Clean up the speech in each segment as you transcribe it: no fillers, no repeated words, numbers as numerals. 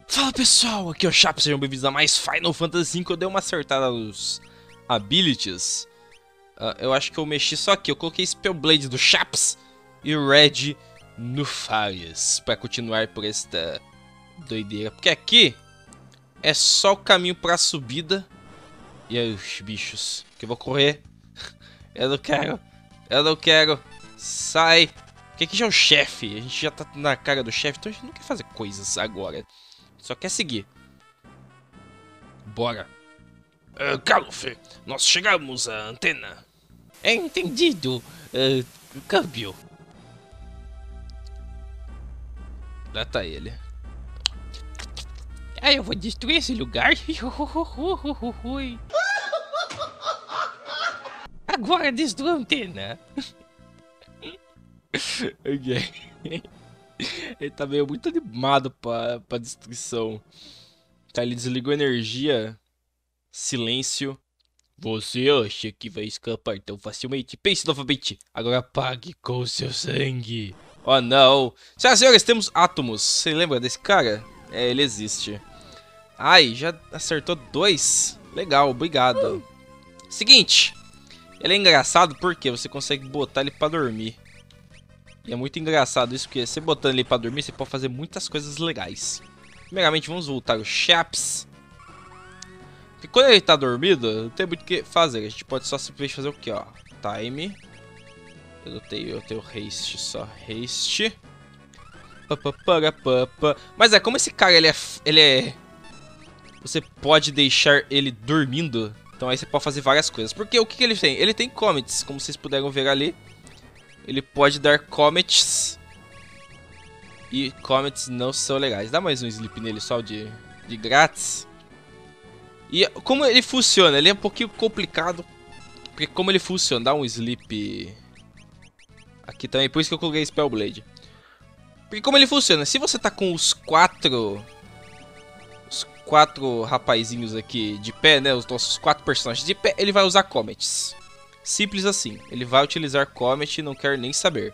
Fala pessoal, aqui é o Chaps, sejam bem-vindos a mais Final Fantasy V. Eu dei uma acertada nos abilities. Eu acho que eu mexi só aqui, eu coloquei Spellblade do Chaps e Red no Farias pra continuar por esta doideira. Porque aqui é só o caminho pra subida. E aí os bichos, que eu vou correr. Eu não quero, sai. Porque aqui já é o chefe, a gente já tá na cara do chefe, então a gente não quer fazer coisas agora. Só quer seguir. Bora. Caluf, nós chegamos à antena. É entendido. Câmbio. Lá tá ele. Eu vou destruir esse lugar. Agora destrua a antena. Ok. Ele tá meio muito animado pra destruição. Tá, ele desligou a energia. Silêncio. Você acha que vai escapar tão facilmente? Pense novamente. Agora pague com seu sangue. Oh não. Senhoras e senhores, temos átomos. Você lembra desse cara? É, ele existe. Ai, já acertou 2. Legal, obrigado. Seguinte. Ele é engraçado porque você consegue botar ele pra dormir. E é muito engraçado isso, porque você botando ele pra dormir, você pode fazer muitas coisas legais. Primeiramente, vamos voltar o Chaps. Porque quando ele tá dormindo, não tem muito o que fazer. A gente pode só simplesmente fazer o que, ó. Time. Eu tenho haste só. Haste. Mas como esse cara, ele é... Você pode deixar ele dormindo. Então aí você pode fazer várias coisas. Porque o que ele tem? Ele tem comets, como vocês puderam ver ali. Ele pode dar comets. E comets não são legais. Dá mais um sleep nele só de grátis. E como ele funciona? Ele é um pouquinho complicado. Porque como ele funciona, dá um sleep aqui também, por isso que eu coloquei Spellblade. Porque como ele funciona, se você tá com os quatro rapazinhos aqui de pé, né, os nossos 4 personagens de pé, ele vai usar comets. Simples assim, ele vai utilizar comet e não quer nem saber.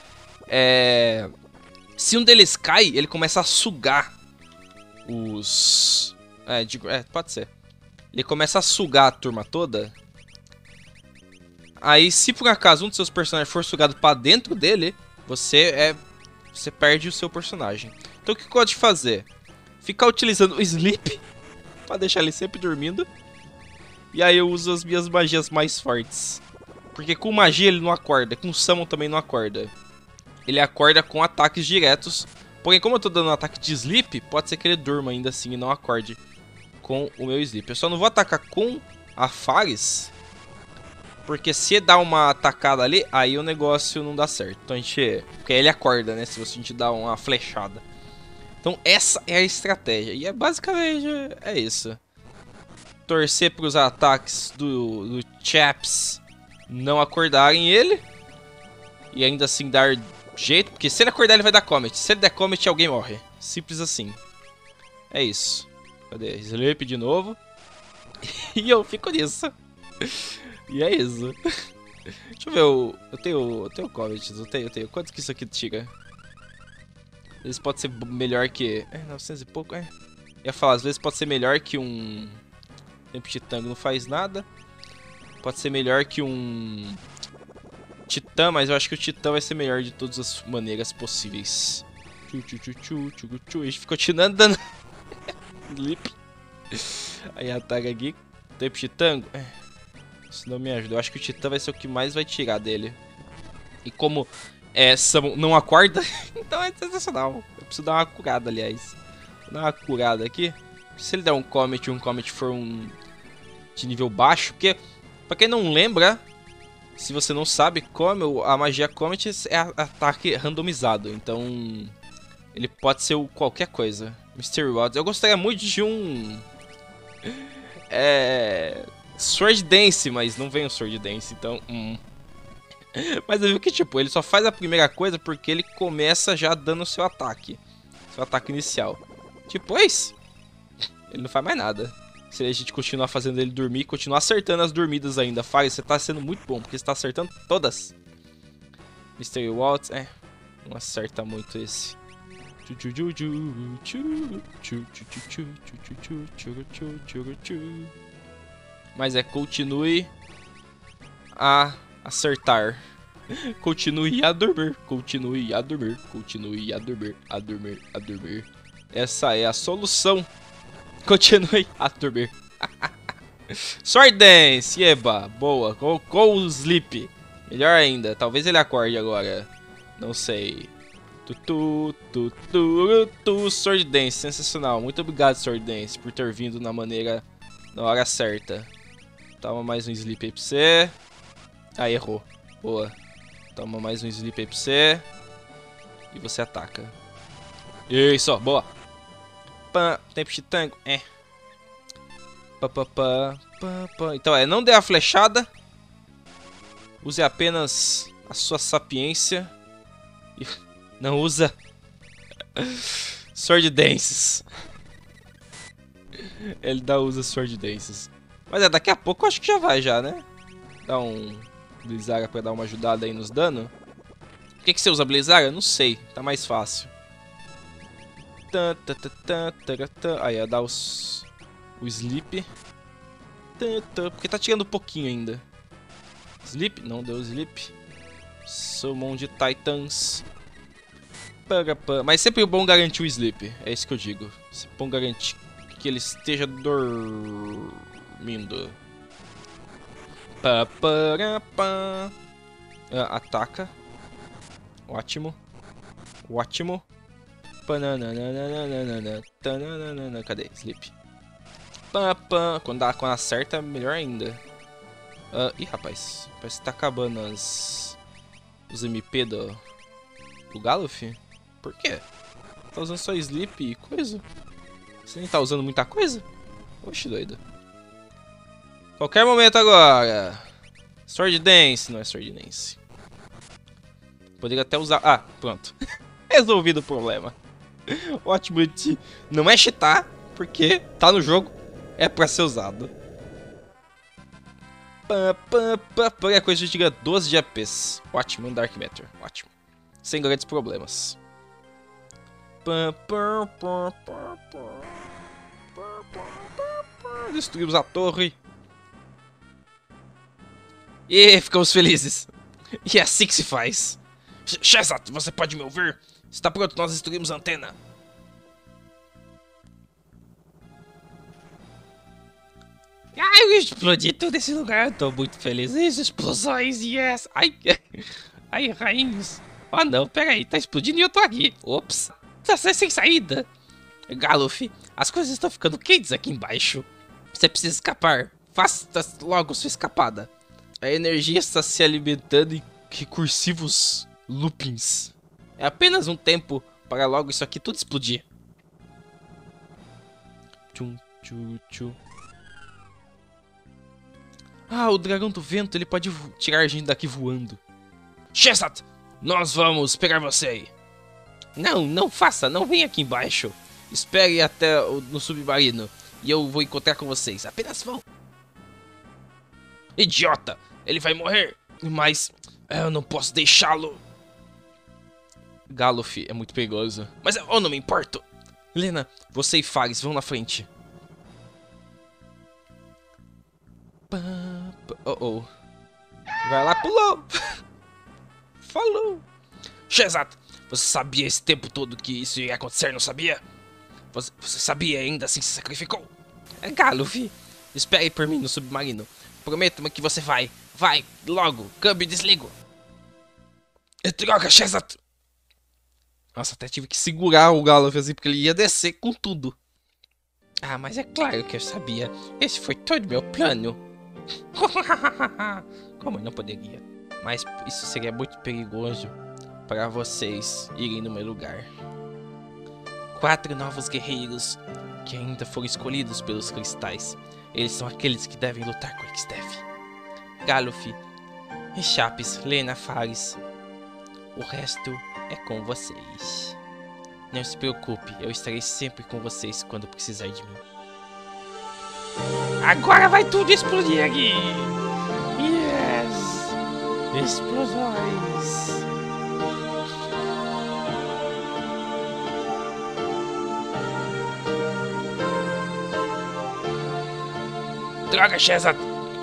Se um deles cai, ele começa a sugar os... pode ser. Ele começa a sugar a turma toda. Aí, se por acaso um dos seus personagens for sugado pra dentro dele, você perde o seu personagem. Então o que eu gosto de fazer? Ficar utilizando o Sleep pra deixar ele sempre dormindo. E aí eu uso as minhas magias mais fortes. Porque com magia ele não acorda, com Summon também não acorda. Ele acorda com ataques diretos. Porém, como eu tô dando um ataque de Sleep, pode ser que ele durma ainda assim e não acorde com o meu Sleep. Eu só não vou atacar com a Faris, porque se dar uma atacada ali, aí o negócio não dá certo. Então a gente... Porque aí ele acorda, né? Se você a gente dá uma flechada. Então essa é a estratégia. E basicamente é isso. Torcer para os ataques do Chaps não acordarem ele. E ainda assim dar jeito. Porque se ele acordar ele vai dar comet. Se ele der comet alguém morre. Simples assim. É isso. Cadê? Sleep de novo. E eu fico nisso. E é isso. Deixa eu ver, eu tenho comets, eu tenho. Quanto que isso aqui tira? Às vezes pode ser melhor que... 900 e pouco, Eu ia falar, às vezes pode ser melhor que um... Tempo de tango não faz nada. Pode ser melhor que um... Titã, mas eu acho que o Titã vai ser melhor de todas as maneiras possíveis. A gente ficou tirando dano. Sleep. Aí ataca aqui. Tempo de tango. Isso não me ajuda. Eu acho que o Titã vai ser o que mais vai tirar dele. E como Summon não acorda, então é sensacional. Eu preciso dar uma curada, aliás. Vou dar uma curada aqui. Se ele der um comet e um comet for um de nível baixo, porque, pra quem não lembra, se você não sabe, como a magia comet é ataque randomizado. Então, ele pode ser qualquer coisa. Mystery Rods. Eu gostaria muito de um... Sword Dance, mas não vem o Sword Dance, então... Mas eu vi que, tipo, ele só faz a primeira coisa porque ele começa já dando o seu ataque. Seu ataque inicial. Depois, ele não faz mais nada. Se a gente continuar fazendo ele dormir e continuar acertando as dormidas ainda. Fire, você tá sendo muito bom, porque você tá acertando todas. Mystery Waltz, não acerta muito esse. Mas continue a acertar. Continue a dormir. Continue a dormir. Continue a dormir. A dormir. A dormir. Essa é a solução. Continue a dormir. Sword Dance. Eba. Boa. Com o Sleep. Melhor ainda. Talvez ele acorde agora. Não sei. Sword Dance. Sensacional. Muito obrigado, Sword Dance, por ter vindo na hora certa. Toma mais um Sleep aí pra você. Ah, errou. Boa. Toma mais um Sleep aí pra você. E você ataca. Isso, boa. Tempo de tango. Então não dê a flechada. Use apenas a sua sapiência. E não usa Sword Dances. Ele usa Sword Dances. Mas daqui a pouco eu acho que já vai né? Dá um Blizzaga pra dar uma ajudada aí nos danos. Por que você usa Blizzaga? Não sei, tá mais fácil. Aí ia dar o Sleep. Porque tá tirando um pouquinho ainda. Sleep? Não deu Sleep. Summon de Titans. Mas sempre é bom garantir o Sleep. É isso que eu digo. Sempre bom garantir que ele esteja dormindo. Ataca. Ótimo. Ótimo. Cadê? Sleep. Quando acerta, melhor ainda. Ih, rapaz. Parece que tá acabando os MP do Galuf. Por quê? Tá usando só Sleep e coisa? Você nem tá usando muita coisa? Oxe, doido. Qualquer momento agora. Sword Dance. Não é Sword Dance. Poderia até usar... Ah, pronto. Resolvido o problema. Ótimo. Não é cheatar, porque tá no jogo. É pra ser usado. Qualquer coisa a gente ganha 12 de APs. Ótimo, um Dark Matter. Ótimo. Sem grandes problemas. Destruímos a torre. E ficamos felizes. E é assim que se faz. Shazat, você pode me ouvir? Está pronto, nós destruímos a antena. Ai, eu explodi todo esse lugar. Tô muito feliz. Isso, explosões, yes. Ai, ai, rainhos. Oh não, pera aí, tá explodindo e eu tô aqui. Ops, tá sem saída. Galuf, as coisas estão ficando quentes aqui embaixo. Você precisa escapar. Faça logo sua escapada. A energia está se alimentando em recursivos loopings. É apenas um tempo para logo isso aqui tudo explodir. Tchum, tchum, tchum. Ah, o dragão do vento, ele pode tirar a gente daqui voando. Shazat, nós vamos pegar você aí. Não, não faça, não venha aqui embaixo. Espere até no submarino e eu vou encontrar com vocês. Apenas vão. Idiota, ele vai morrer. Mas eu não posso deixá-lo. Galuf é muito perigoso. Mas eu não me importo. Lena, você e Fares vão na frente. Vai lá, pulou. Falou. Shazat, você sabia esse tempo todo que isso ia acontecer, não sabia? Você sabia e ainda assim se sacrificou? É Galuf, espere por mim no submarino. Prometo-me que você vai. Vai, logo, câmbio e desligo. Droga, Shazat. Nossa, até tive que segurar o Galuf assim, porque ele ia descer com tudo. Ah, mas é claro que eu sabia. Esse foi todo meu plano. Como eu não poderia? Mas isso seria muito perigoso para vocês irem no meu lugar. 4 novos guerreiros que ainda foram escolhidos pelos cristais. Eles são aqueles que devem lutar com Exdeath. Galuf, Chapes, Lena, Fares. O resto é com vocês. Não se preocupe, eu estarei sempre com vocês quando precisar de mim. Agora vai tudo explodir aqui! Yes! Explosões! Droga, Shazat!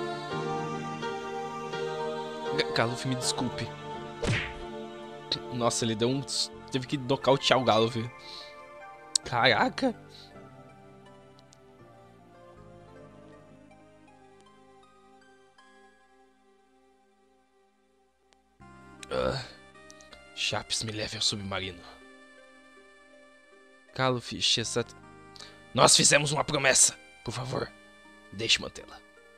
Galuf, me desculpe. Nossa, ele deu um... Teve que nocautear o Galuf. Caraca! Chaps, me leve ao submarino. Galuf, Shazat... Nós fizemos uma promessa. Por favor, deixe mantê-la.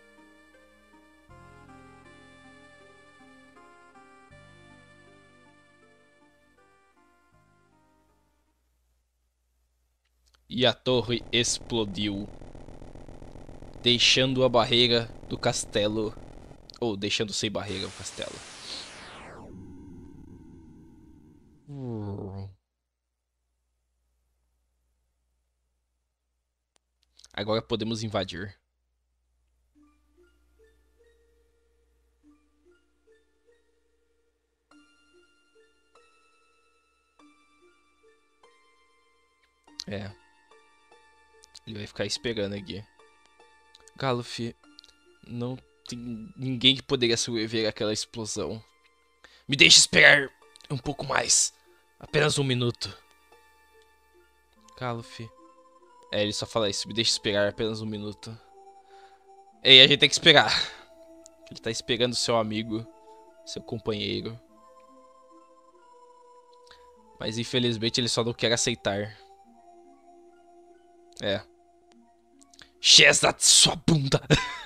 E a torre explodiu, deixando a barreira do castelo, ou deixando sem barreira o castelo. Agora podemos invadir. É. Ele vai ficar esperando aqui. Galuf, não tem ninguém que poderia sobreviver àquela explosão. Me deixe esperar um pouco mais. Apenas um minuto. Galuf. É, ele só fala isso. Me deixe esperar apenas um minuto. Ei, a gente tem que esperar. Ele tá esperando seu amigo, seu companheiro. Mas infelizmente ele só não quer aceitar. É. Shazat, sua bunda!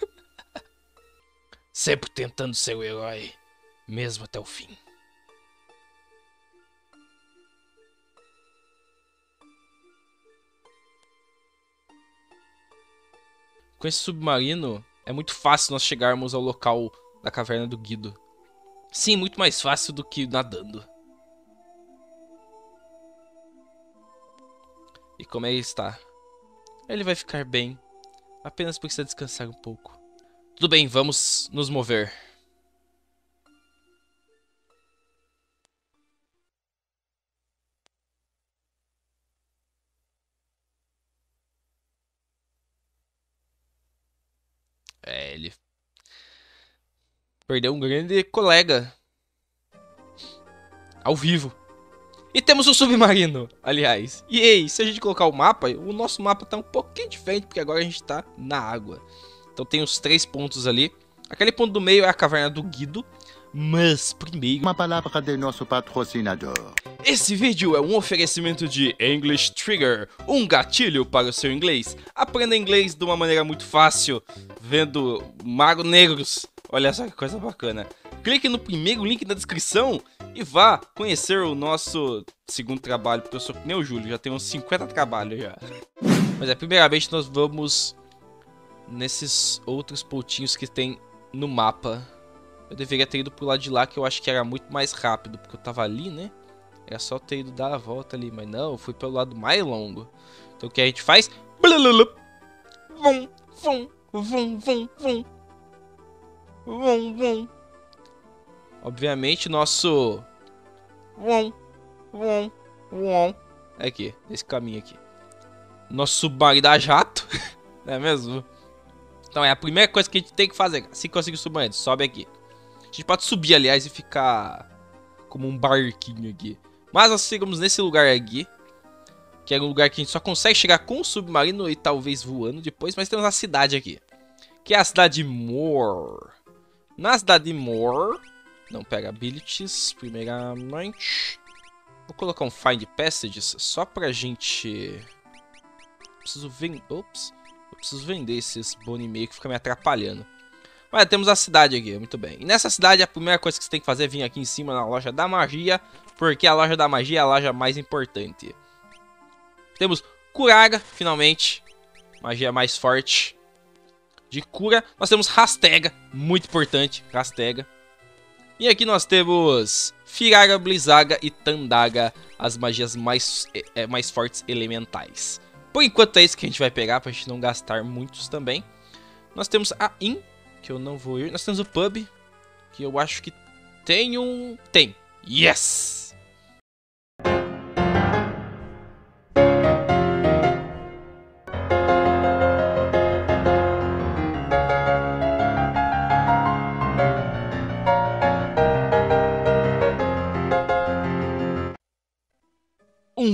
Sempre tentando ser o herói, mesmo até o fim. Com esse submarino, é muito fácil nós chegarmos ao local da caverna do Guido. Sim, muito mais fácil do que nadando. E como ele está? Ele vai ficar bem. Apenas precisa descansar um pouco. Tudo bem, vamos nos mover. É, ele perdeu um grande colega. Ao vivo. E temos um submarino, aliás. E aí, se a gente colocar o mapa, o nosso mapa tá um pouquinho diferente, porque agora a gente tá na água. Então tem os 3 pontos ali. Aquele ponto do meio é a caverna do Guido. Mas primeiro... Uma palavra de nosso patrocinador. Esse vídeo é um oferecimento de English Trigger, um gatilho para o seu inglês. Aprenda inglês de uma maneira muito fácil, vendo Mago Negros. Olha só que coisa bacana. Clique no primeiro link na descrição e vá conhecer o nosso segundo trabalho, porque eu sou que nem o Júlio, já tenho uns 50 trabalhos já. Mas primeiramente nós vamos nesses outros pontinhos que tem no mapa. Eu deveria ter ido pro lado de lá, que eu acho que era muito mais rápido, porque eu tava ali, né? Era só ter ido dar a volta ali, mas não, eu fui pelo lado mais longo. Então o que a gente faz? Vum, vum, vum, vum, vum. Vum, vum. Obviamente, nosso... Vum, vum, vum. É aqui, esse caminho aqui. Nosso submarino dá jato. Não é mesmo? Então é a primeira coisa que a gente tem que fazer. Se conseguir o submarino, sobe aqui. A gente pode subir, aliás, e ficar como um barquinho aqui. Mas nós chegamos nesse lugar aqui, que é um lugar que a gente só consegue chegar com o submarino e talvez voando depois. Mas temos a cidade aqui, que é a cidade de Moore. Na cidade de Moore, não pega abilities, primeiramente. Vou colocar um Find Passages só pra gente... Preciso vender... Ops. Eu preciso vender esses bone meio que fica me atrapalhando. Mas temos a cidade aqui, muito bem. E nessa cidade a primeira coisa que você tem que fazer é vir aqui em cima na loja da magia, porque a loja da magia é a loja mais importante. Temos Curaga, finalmente. Magia mais forte. De cura. Nós temos Rastega, muito importante, Rastega. E aqui nós temos Firaga, Blizzaga e Tandaga, as magias mais fortes elementais. Por enquanto é isso que a gente vai pegar, pra gente não gastar muitos também. Nós temos a In, que eu não vou ir. Nós temos o Pub, que eu acho que tem um... Tem! Yes!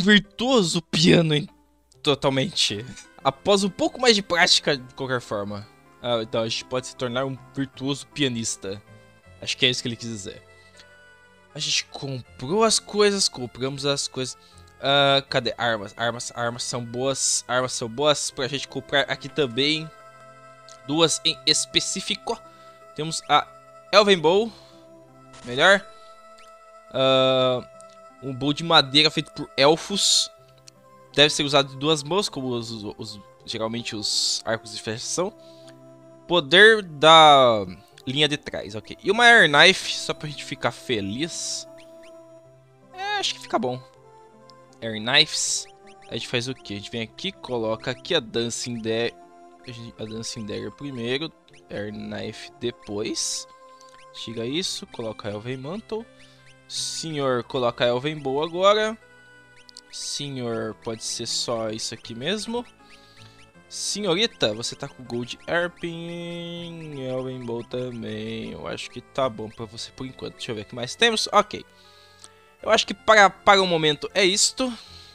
virtuoso piano totalmente. Após um pouco mais de prática, de qualquer forma. Então a gente pode se tornar um virtuoso pianista. Acho que é isso que ele quis dizer. A gente comprou as coisas, compramos as coisas. Cadê? Armas. Armas são boas. Armas são boas pra gente comprar aqui também. Duas em específico. Temos a Elven Bow. Melhor. Um bow de madeira feito por elfos. Deve ser usado de duas mãos, como geralmente os arcos de flechas são. Poder da linha de trás, ok. E uma Air Knife, só pra gente ficar feliz. Acho que fica bom. Air Knives. A gente faz o que? A gente vem aqui, coloca aqui a Dancing Dagger primeiro. Air Knife depois. Tira isso, coloca a Elven Mantle. Senhor, coloca a Elven Bow agora. Senhor, pode ser só isso aqui mesmo. Senhorita, você tá com Gold Harping, Elven Bow também. Eu acho que tá bom pra você por enquanto. Deixa eu ver o que mais temos. Ok. Eu acho que para o momento é isto.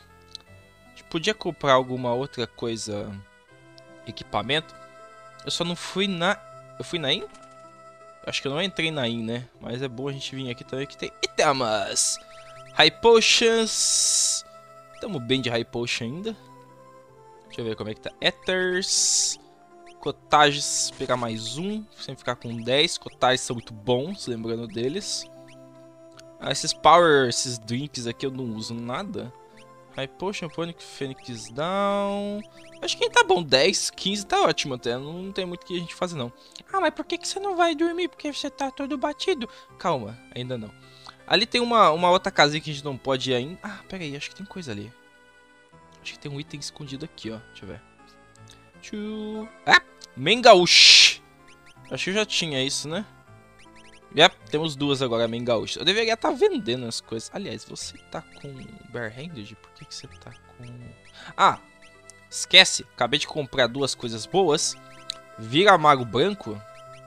A gente podia comprar alguma outra coisa. Equipamento. Eu só não fui na... Eu fui na IN? Acho que eu não entrei na IN, né? Mas é bom a gente vir aqui também que tem itens. High Potions. Tamo bem de High Potion ainda. Deixa eu ver como é que tá. Ethers. Cotages. Pegar mais um. Sempre ficar com 10. Cotages são muito bons, lembrando deles. Esses Power, esses drinks aqui eu não uso nada. High Potion, Phoenix Down. Acho que tá bom. 10, 15 tá ótimo até. Não tem muito o que a gente fazer não. Mas por que você não vai dormir? Porque você tá todo batido. Calma, ainda não. Ali tem uma outra casinha que a gente não pode ir ainda. Pera aí, acho que tem coisa ali. Acho que tem um item escondido aqui, ó. Deixa eu ver. Mengaush. Acho que eu já tinha isso, né? Temos duas agora, Mengaush. Eu deveria estar vendendo as coisas. Aliás, você tá com Barehanded? Por que você tá com... esquece. Acabei de comprar duas coisas boas. Vira mago branco.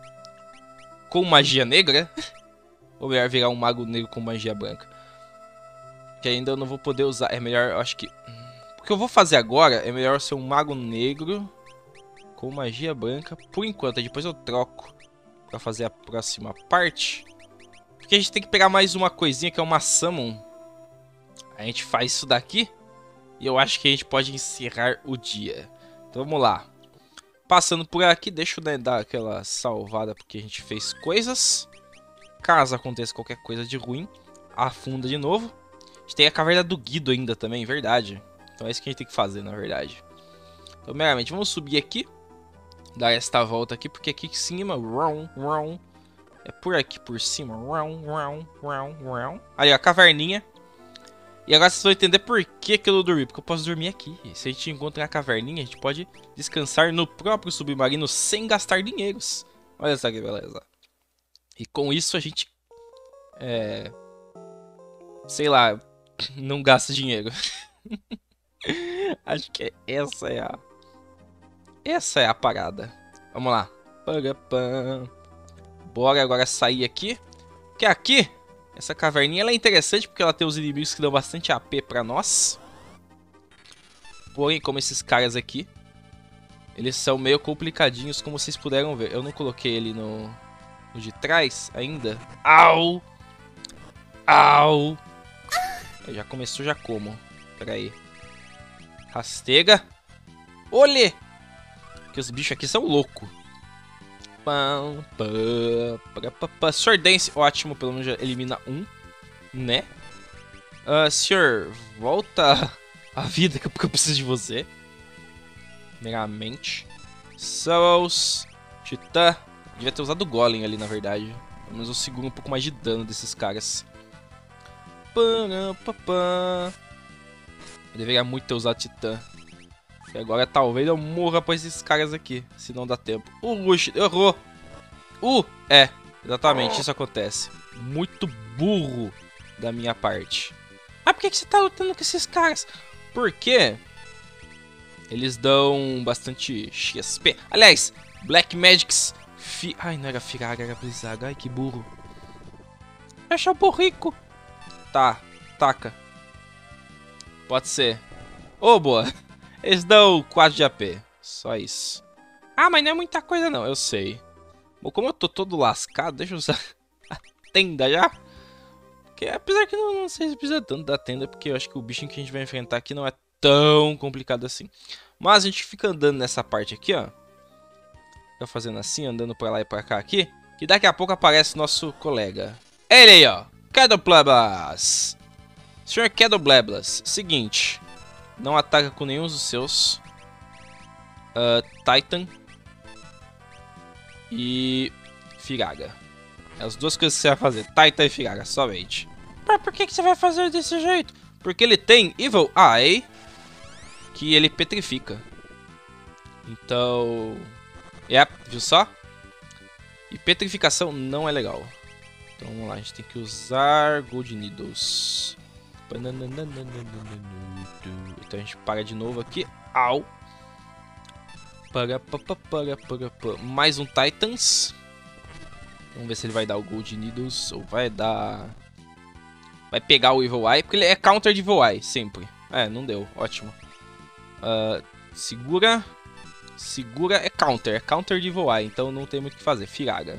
Com magia negra. Ou melhor, virar um mago negro com magia branca. Que ainda eu não vou poder usar. É melhor, eu acho que... O que eu vou fazer agora é melhor ser um mago negro com magia branca por enquanto. Aí depois eu troco pra fazer a próxima parte. Porque a gente tem que pegar mais uma coisinha que é uma Summon. A gente faz isso daqui. E eu acho que a gente pode encerrar o dia. Então vamos lá. Passando por aqui, deixa eu dar aquela salvada porque a gente fez coisas. Caso aconteça qualquer coisa de ruim, afunda de novo. A gente tem a caverna do Guido ainda também, verdade. Então é isso que a gente tem que fazer, na verdade. Então, meramente, vamos subir aqui. Dar esta volta aqui, porque aqui em cima... É por aqui, por cima. Ali, ó, a caverninha. E agora vocês vão entender por que eu não dormi. Porque eu posso dormir aqui. Se a gente encontra a caverninha, a gente pode descansar no próprio submarino sem gastar dinheiros. Olha só que beleza. E com isso a gente... sei lá, não gasta dinheiro. Acho que essa é a parada. Vamos lá. Bora agora sair aqui. Porque aqui, essa caverninha ela é interessante porque ela tem os inimigos que dão bastante AP pra nós. Porém, como esses caras aqui, eles são meio complicadinhos, como vocês puderam ver. Eu não coloquei ele no de trás ainda. Au! Au! Já começou, já como. Pera aí. Rastega. Olê! Que os bichos aqui são loucos. Sword ótimo, pelo menos já elimina um, né? Senhor, volta à vida que eu preciso de você. Meramente. Souls. Titã. Devia ter usado o Golem ali, na verdade. Pelo menos eu seguro um pouco mais de dano desses caras. Eu deveria muito ter usado Titã. E agora talvez eu morra pra esses caras aqui. Se não dá tempo. Luxo, errou. Exatamente, isso acontece. Muito burro da minha parte. Por que você tá lutando com esses caras? Porque eles dão bastante XP. Aliás, Black Magics... Ai, não era Firaga, era Blizzard. Ai, que burro. Eu sou burrico. Tá, taca. Pode ser. Ô, boa. Eles dão 4 de AP. Só isso. Ah, mas não é muita coisa não, eu sei. Bom, como eu tô todo lascado, deixa eu usar a tenda já. Porque, apesar que não sei se precisa tanto da tenda, porque eu acho que o bichinho que a gente vai enfrentar aqui não é tão complicado assim. Mas a gente fica andando nessa parte aqui, ó. Fica fazendo assim, andando pra lá e pra cá aqui. Que daqui a pouco aparece nosso colega. Ele aí, ó. Kedobleblas. Senhor Kedobleblas, seguinte. Não ataca com nenhum dos seus. Titan. E Firaga. É as duas coisas que você vai fazer. Titan e Firaga, somente. Por que você vai fazer desse jeito? Porque ele tem Evil Eye, que ele petrifica. Então... viu só? E petrificação não é legal. Então vamos lá, a gente tem que usar Gold Needles. Então a gente para de novo aqui. Au! Mais um Titans. Vamos ver se ele vai dar o Gold Needles ou vai dar... Vai pegar o Evil Eye, porque ele é counter de Evil Eye, sempre. Não deu, ótimo. Segura. Segura é counter de Evil Eye, então não tem muito o que fazer. Firaga.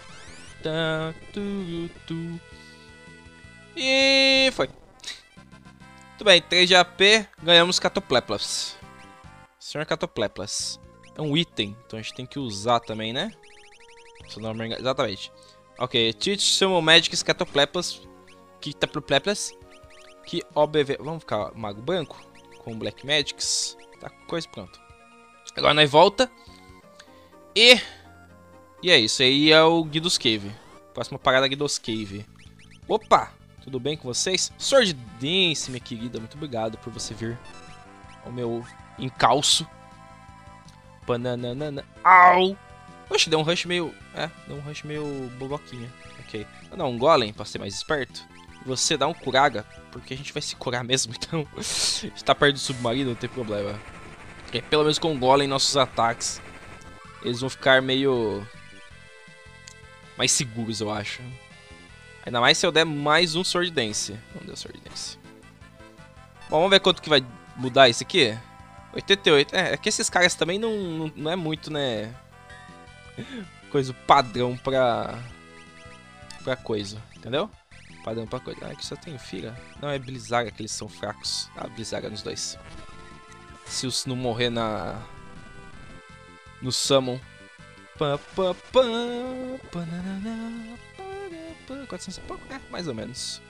E foi. Muito bem, 3 de AP, ganhamos Catopleplas. Senhor Catopleplas. É um item, então a gente tem que usar também, né? Exatamente. Ok, Teach Summon Magic Catopleplas. Catopleplas. Que OBV. Vamos ficar Mago Branco com Black Magics. Tá, coisa pronto. Agora nós volta. E é isso, aí é o Guidos Cave. Próxima parada, Guidos Cave. Opa, tudo bem com vocês? Sword Dance, minha querida, muito obrigado por você vir ao meu encalço. Bananana. Au! Oxe, deu um rush meio... deu um rush meio boboquinha. Ok. Não, um golem, pra ser mais esperto. Você dá um curaga, porque a gente vai se curar mesmo, então... a gente tá perto do submarino, não tem problema. Porque pelo menos com o golem, nossos ataques... eles vão ficar meio... mais seguros, eu acho. Ainda mais se eu der mais um Sword Dance. Não deu Sword Dance. Bom, vamos ver quanto que vai mudar isso aqui. 88. É que esses caras também não é muito, né... coisa padrão pra coisa, entendeu? Padrão pra coisa. Aqui só tem Fira. Não, é Blizzaga que eles são fracos. Blizzaga nos dois. Se os não morrer no Summon. 400 e pouco? Mais ou menos.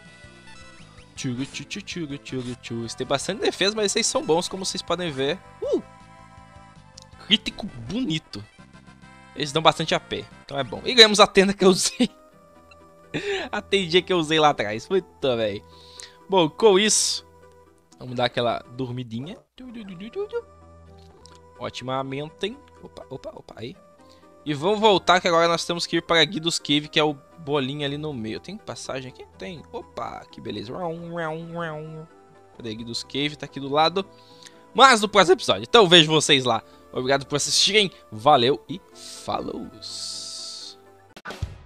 Eles têm bastante defesa, mas esses são bons, como vocês podem ver. Crítico bonito. Eles dão bastante AP, então é bom. E ganhamos a tenda que eu usei. A tendinha que eu usei lá atrás. Muito bem. Bom, com isso, vamos dar aquela dormidinha. Otimamente. Opa, aí. E vamos voltar que agora nós temos que ir para Guidos Cave, que é o bolinho ali no meio. Tem passagem aqui? Tem. Opa, que beleza. Cadê? Guidos Cave, tá aqui do lado. Mas no próximo episódio. Então vejo vocês lá. Obrigado por assistirem. Valeu e falou!